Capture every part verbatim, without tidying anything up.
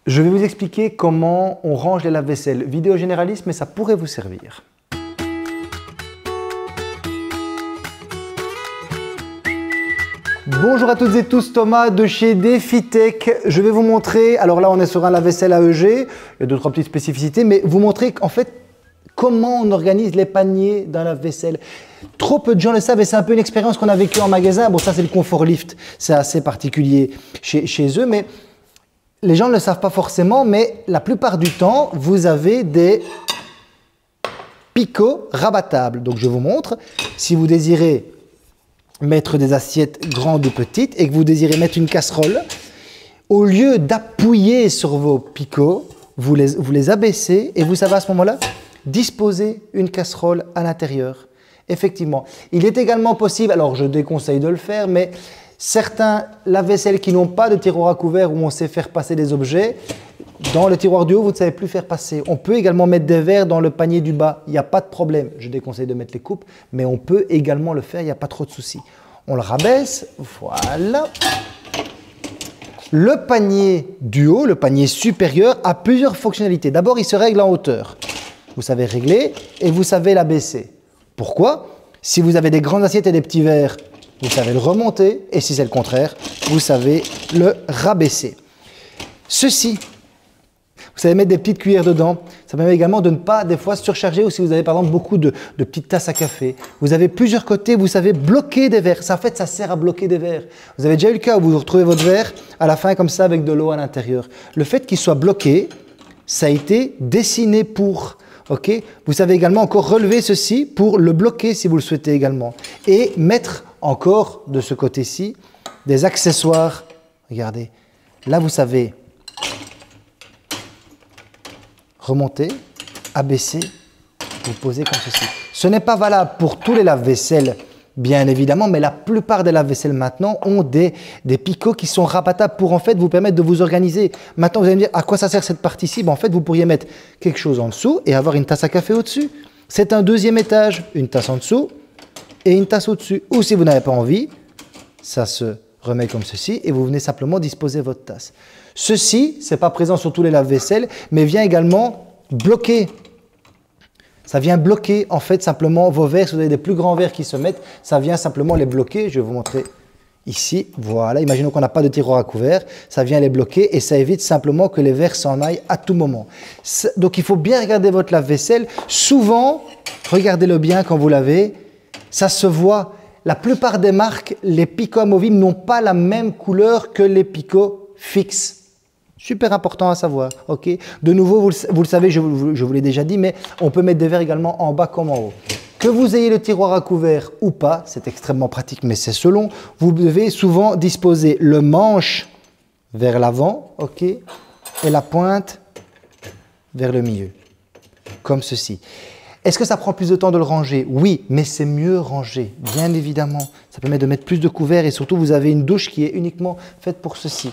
Je vais vous expliquer comment on range les lave-vaisselle. Vidéo généraliste, mais ça pourrait vous servir. Bonjour à toutes et tous, Thomas de chez DefiTech. Je vais vous montrer, alors là on est sur un lave-vaisselle A E G, il y a deux trois petites spécificités, mais vous montrer qu'en fait comment on organise les paniers d'un lave-vaisselle. Trop peu de gens le savent et c'est un peu une expérience qu'on a vécue en magasin. Bon, ça c'est le confort lift, c'est assez particulier chez, chez eux, mais les gens ne le savent pas forcément, mais la plupart du temps, vous avez des picots rabattables. Donc je vous montre, si vous désirez mettre des assiettes grandes ou petites et que vous désirez mettre une casserole, au lieu d'appuyer sur vos picots, vous les, vous les abaissez et vous savez à ce moment-là disposer une casserole à l'intérieur. Effectivement, il est également possible, alors je déconseille de le faire, mais certains lave-vaisselle qui n'ont pas de tiroir à couvert où on sait faire passer des objets, dans le tiroir du haut, vous ne savez plus faire passer. On peut également mettre des verres dans le panier du bas, il n'y a pas de problème. Je déconseille de mettre les coupes, mais on peut également le faire, il n'y a pas trop de soucis. On le rabaisse, voilà. Le panier du haut, le panier supérieur, a plusieurs fonctionnalités. D'abord, il se règle en hauteur. Vous savez régler et vous savez l'abaisser. Pourquoi? Si vous avez des grandes assiettes et des petits verres, vous savez le remonter, et si c'est le contraire, vous savez le rabaisser. Ceci, vous savez mettre des petites cuillères dedans. Ça permet également de ne pas, des fois, surcharger, ou si vous avez par exemple beaucoup de, de petites tasses à café. Vous avez plusieurs côtés, vous savez bloquer des verres. Ça, en fait, ça sert à bloquer des verres. Vous avez déjà eu le cas où vous retrouvez votre verre à la fin comme ça avec de l'eau à l'intérieur. Le fait qu'il soit bloqué, ça a été dessiné pour. Okay. Vous savez également encore relever ceci pour le bloquer si vous le souhaitez également. Et mettre encore de ce côté-ci des accessoires. Regardez, là vous savez remonter, abaisser, vous posez comme ceci. Ce n'est pas valable pour tous les lave-vaisselle, bien évidemment, mais la plupart des lave-vaisselle maintenant ont des, des picots qui sont rabattables pour en fait vous permettre de vous organiser. Maintenant, vous allez me dire à quoi ça sert cette partie-ci? Ben, en fait, vous pourriez mettre quelque chose en dessous et avoir une tasse à café au-dessus. C'est un deuxième étage, une tasse en dessous et une tasse au-dessus. Ou si vous n'avez pas envie, ça se remet comme ceci et vous venez simplement disposer votre tasse. Ceci, ce n'est pas présent sur tous les lave-vaisselle, mais vient également bloquer. Ça vient bloquer en fait simplement vos verres. Si vous avez des plus grands verres qui se mettent, ça vient simplement les bloquer. Je vais vous montrer ici. Voilà, imaginons qu'on n'a pas de tiroir à couvert. Ça vient les bloquer et ça évite simplement que les verres s'en aillent à tout moment. Donc il faut bien regarder votre lave-vaisselle. Souvent, regardez-le bien quand vous lavez, ça se voit. La plupart des marques, les picots amovibles n'ont pas la même couleur que les picots fixes. Super important à savoir, ok. De nouveau, vous le, vous le savez, je vous, je vous l'ai déjà dit, mais on peut mettre des verres également en bas comme en haut. Que vous ayez le tiroir à couvert ou pas, c'est extrêmement pratique, mais c'est selon. Vous devez souvent disposer le manche vers l'avant, ok, et la pointe vers le milieu, comme ceci. Est-ce que ça prend plus de temps de le ranger? Oui, mais c'est mieux rangé, bien évidemment. Ça permet de mettre plus de couverts et surtout, vous avez une douche qui est uniquement faite pour ceci.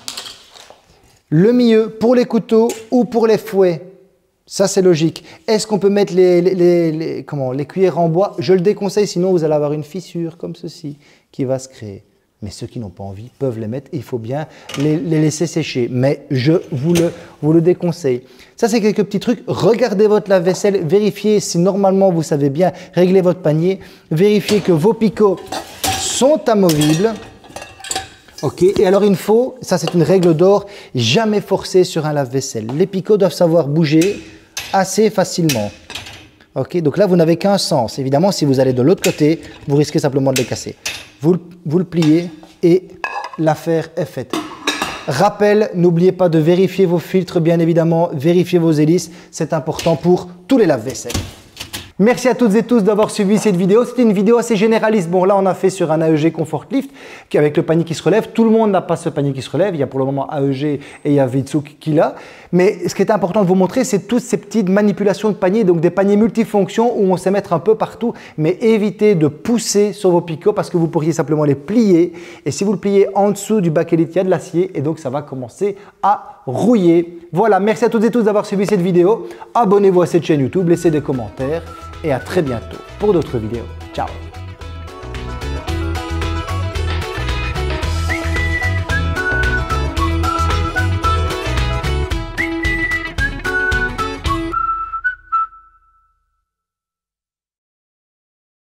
Le milieu pour les couteaux ou pour les fouets, ça c'est logique. Est-ce qu'on peut mettre les, les, les, les, comment, les cuillères en bois? Je le déconseille, sinon vous allez avoir une fissure comme ceci qui va se créer. Mais ceux qui n'ont pas envie peuvent les mettre, il faut bien les, les laisser sécher. Mais je vous le, vous le déconseille. Ça c'est quelques petits trucs. Regardez votre lave-vaisselle, vérifiez si normalement vous savez bien régler votre panier. Vérifiez que vos picots sont amovibles. Ok, et alors il faut, ça c'est une règle d'or, jamais forcer sur un lave-vaisselle. Les picots doivent savoir bouger assez facilement. Ok, donc là vous n'avez qu'un sens. Évidemment, si vous allez de l'autre côté, vous risquez simplement de les casser. Vous, vous le pliez et l'affaire est faite. Rappel, n'oubliez pas de vérifier vos filtres, bien évidemment, vérifier vos hélices, c'est important pour tous les lave-vaisselle. Merci à toutes et tous d'avoir suivi cette vidéo. C'était une vidéo assez généraliste. Bon, là, on a fait sur un A E G Comfort Lift avec le panier qui se relève. Tout le monde n'a pas ce panier qui se relève. Il y a pour le moment A E G et il y a Vitsuk qui l'a. Mais ce qui est important de vous montrer, c'est toutes ces petites manipulations de panier, donc des paniers multifonctions où on sait mettre un peu partout. Mais évitez de pousser sur vos picots parce que vous pourriez simplement les plier. Et si vous le pliez en dessous du bakélite, il y a de l'acier et donc ça va commencer à rouiller. Voilà, merci à toutes et tous d'avoir suivi cette vidéo. Abonnez-vous à cette chaîne YouTube, laissez des commentaires. Et à très bientôt pour d'autres vidéos. Ciao!